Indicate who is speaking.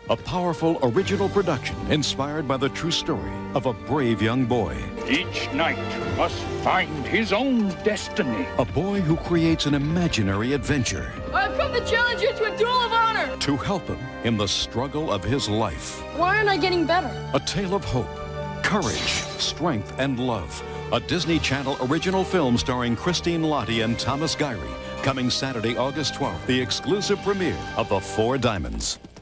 Speaker 1: a powerful original production inspired by the true story of a brave young boy.
Speaker 2: Each knight must find his own destiny.
Speaker 1: A boy who creates an imaginary adventure.
Speaker 3: I've come to challenge you to a duel of honor.
Speaker 1: To help him in the struggle of his life.
Speaker 3: Why aren't I getting better?
Speaker 1: A tale of hope, courage, strength, and love. A Disney Channel original film starring Christine Lottie and Thomas Gyrie. Coming Saturday, August 12th, the exclusive premiere of The Four Diamonds.